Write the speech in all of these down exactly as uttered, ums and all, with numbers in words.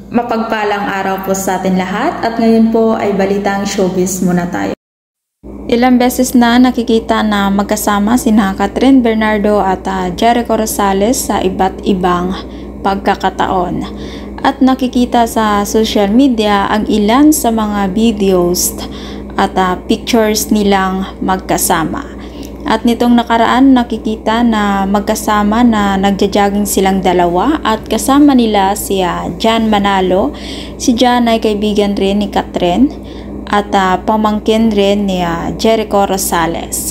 Mapagpalang araw po sa atin lahat at ngayon po ay balitang showbiz muna tayo. Ilang beses na nakikita na magkasama sina Kathryn Bernardo at uh, Jericho Rosales sa iba't ibang pagkakataon. At nakikita sa social media ang ilan sa mga videos at uh, pictures nilang magkasama. At nitong nakaraan nakikita na magkasama na nagja-jogging silang dalawa at kasama nila si uh, Jan Manalo. Si Jan ay kaibigan rin ni Kathryn at uh, pamangkin rin ni uh, Jericho Rosales.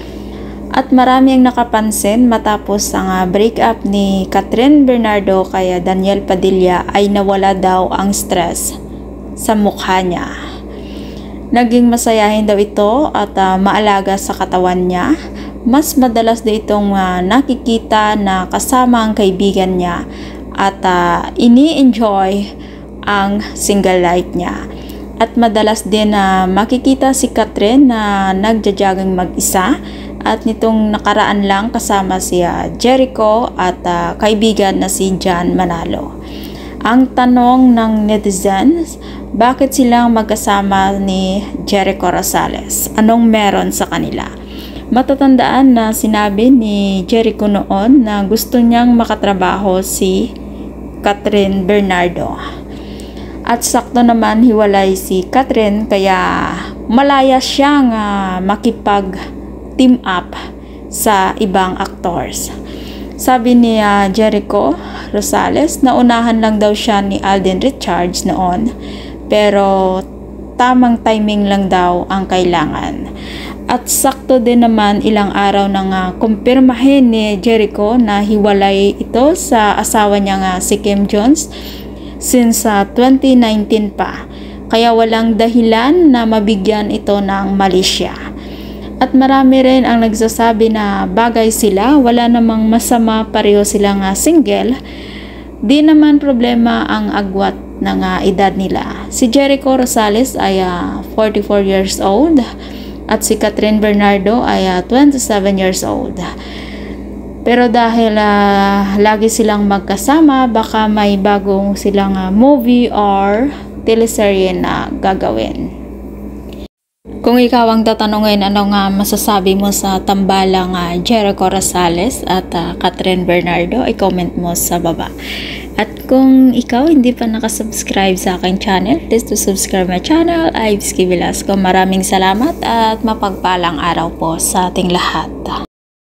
At marami ang nakapansin matapos ang uh, breakup ni Kathryn Bernardo kaya Daniel Padilla ay nawala daw ang stress sa mukha niya. Naging masayahin daw ito at uh, maalaga sa katawan niya. Mas madalas daw itong uh, nakikita na kasama ang kaibigan niya at uh, ini-enjoy ang single life niya. At madalas din na uh, makikita si Kathryn na nagja-jogging mag-isa at nitong nakaraan lang kasama si uh, Jericho at uh, kaibigan na si Jan Manalo. Ang tanong ng netizens, bakit silang magkasama ni Jericho Rosales? Anong meron sa kanila? Matatandaan na sinabi ni Jericho noon na gusto niyang makatrabaho si Kathryn Bernardo. At sakto naman hiwalay si Kathryn kaya malaya siyang uh, makipag-team up sa ibang actors. Sabi ni uh, Jericho Rosales, naunahan lang daw siya ni Alden Richards noon, pero tamang timing lang daw ang kailangan. At sakto din naman ilang araw nang uh, kumpirmahin ni Jericho na hiwalay ito sa asawa niya nga si Kim Jones since uh, twenty nineteen pa. Kaya walang dahilan na mabigyan ito ng mali siya. At marami rin ang nagsasabi na bagay sila, wala namang masama, pareho silang uh, single. Di naman problema ang agwat ng uh, edad nila. Si Jericho Rosales ay uh, forty-four years old at si Kathryn Bernardo ay uh, twenty-seven years old. Pero dahil uh, lagi silang magkasama, baka may bagong silang uh, movie or teleserye na gagawin. Kung ikaw ang tatanungin, ano nga masasabi mo sa tambalang uh, Jericho Rosales at uh, Kathryn Bernardo, i-comment mo sa baba. At kung ikaw hindi pa nakasubscribe sa aking channel, please to subscribe my channel, Ives K. Velasco. Maraming salamat at mapagpalang araw po sa ating lahat.